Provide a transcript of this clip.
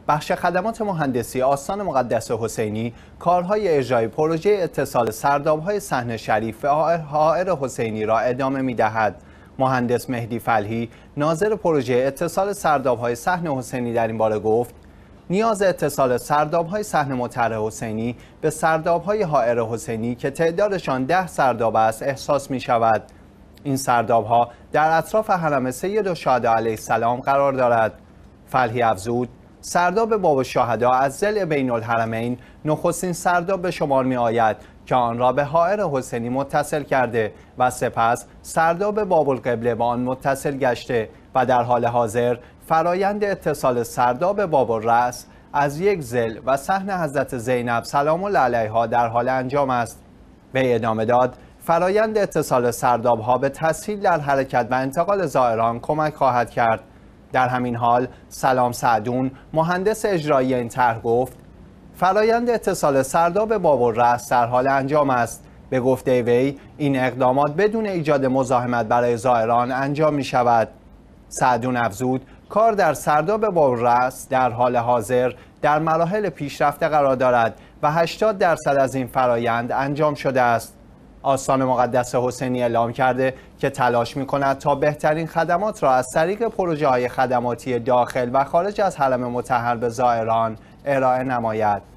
بخش خدمات مهندسی آستان مقدس حسینی کارهای اجرای پروژه اتصال سرداب‌های صحن شریف به حائر حسینی را ادامه می‌دهد. مهندس مهدی فلحی، ناظر پروژه اتصال سرداب‌های صحن حسینی در این باره گفت: نیاز اتصال سرداب‌های صحن مطهر حسینی به سرداب‌های حائر حسینی که تعدادشان 10 سرداب است احساس می‌شود. این سرداب‌ها در اطراف حرم سید الشهدا علیه السلام قرار دارد. فلحی افزود: سرداب باب الشهدا از ضلع بین الحرمین نخستین سرداب به شمار می آید که آن را به حائر حسینی متصل کرده و سپس سرداب باب القبله با آن متصل گشته و در حال حاضر فرایند اتصال سرداب باب الرأس از یک ضلع و صحن حضرت زینب سلام الله علیها در حال انجام است. به ادامه داد: فرایند اتصال سرداب‌ها به تسهیل در حرکت و انتقال زائران کمک خواهد کرد. در همین حال سلام سعدون، مهندس اجرایی این طرح گفت: فرایند اتصال سرداب باب الرأس در حال انجام است. به گفته وی این اقدامات بدون ایجاد مزاحمت برای زائران انجام می شود. سعدون افزود: کار در سرداب باب الرأس در حال حاضر در مراحل پیشرفته قرار دارد و 80% از این فرایند انجام شده است. آستان مقدس حسینی اعلام کرده که تلاش می‌کند تا بهترین خدمات را از طریق پروژه‌های خدماتی داخل و خارج از حرم مطهر به زائران ارائه نماید.